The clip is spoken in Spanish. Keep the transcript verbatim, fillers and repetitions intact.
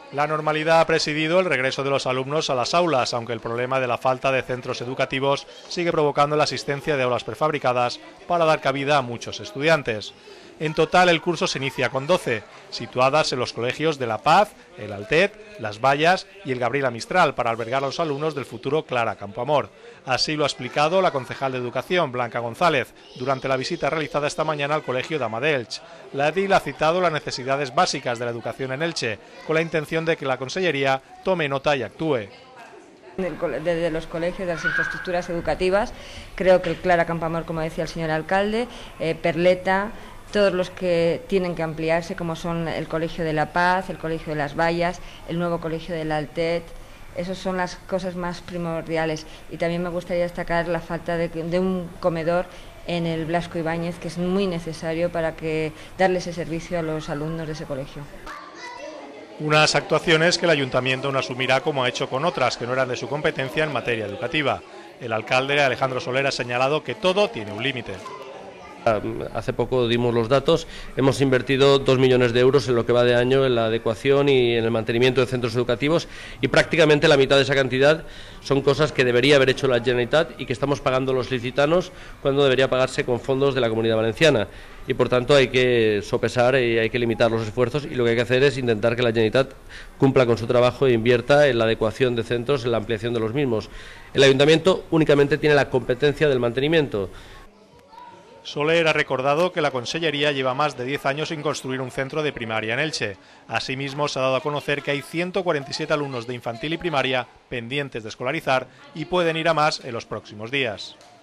La normalidad ha presidido el regreso de los alumnos a las aulas, aunque el problema de la falta de centros educativos sigue provocando la asistencia de aulas prefabricadas para dar cabida a muchos estudiantes. En total, el curso se inicia con doce, situadas en los colegios de La Paz, el Altet, Las Vallas y el Gabriela Mistral, para albergar a los alumnos del futuro Clara Campoamor. Así lo ha explicado la concejal de Educación, Blanca González, durante la visita realizada esta mañana al colegio Dama de Elche. La edil ha citado las necesidades básicas de la educación en Elche, con la intención de que la Consellería tome nota y actúe. Desde los colegios, de las infraestructuras educativas, creo que el Clara Campoamor, como decía el señor alcalde, eh, Perleta, todos los que tienen que ampliarse, como son el Colegio de La Paz, el Colegio de Las Vallas, el nuevo Colegio del Altet, esas son las cosas más primordiales. Y también me gustaría destacar la falta de, de un comedor en el Blasco Ibáñez, que es muy necesario para que darle ese servicio a los alumnos de ese colegio. Unas actuaciones que el ayuntamiento no asumirá como ha hecho con otras que no eran de su competencia en materia educativa. El alcalde Alejandro Soler ha señalado que todo tiene un límite. Hace poco dimos los datos, hemos invertido dos millones de euros en lo que va de año en la adecuación y en el mantenimiento de centros educativos, y prácticamente la mitad de esa cantidad son cosas que debería haber hecho la Generalitat y que estamos pagando los licitanos cuando debería pagarse con fondos de la Comunidad Valenciana, y por tanto hay que sopesar y hay que limitar los esfuerzos, y lo que hay que hacer es intentar que la Generalitat cumpla con su trabajo e invierta en la adecuación de centros, en la ampliación de los mismos. El Ayuntamiento únicamente tiene la competencia del mantenimiento. Soler ha recordado que la Consellería lleva más de diez años sin construir un centro de primaria en Elche. Asimismo, se ha dado a conocer que hay ciento cuarenta y siete alumnos de infantil y primaria pendientes de escolarizar y pueden ir a más en los próximos días.